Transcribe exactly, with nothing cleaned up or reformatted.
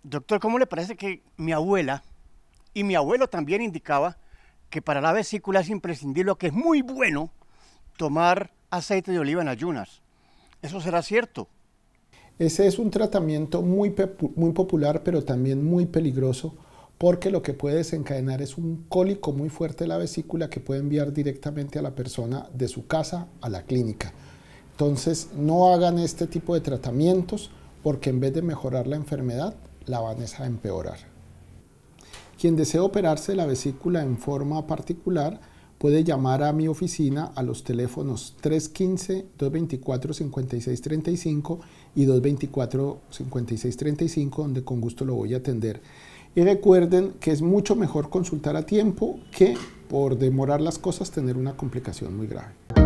Doctor, ¿cómo le parece que mi abuela y mi abuelo también indicaba que para la vesícula es imprescindible, que es muy bueno, tomar aceite de oliva en ayunas? ¿Eso será cierto? Ese es un tratamiento muy, muy popular, pero también muy peligroso, porque lo que puede desencadenar es un cólico muy fuerte de la vesícula que puede enviar directamente a la persona de su casa a la clínica. Entonces, no hagan este tipo de tratamientos, porque en vez de mejorar la enfermedad, la van a empeorar. Quien desea operarse la vesícula en forma particular puede llamar a mi oficina a los teléfonos tres uno cinco, dos dos cuatro, cinco seis tres cinco y dos dos cuatro, cinco seis tres cinco, donde con gusto lo voy a atender. Y recuerden que es mucho mejor consultar a tiempo que por demorar las cosas tener una complicación muy grave.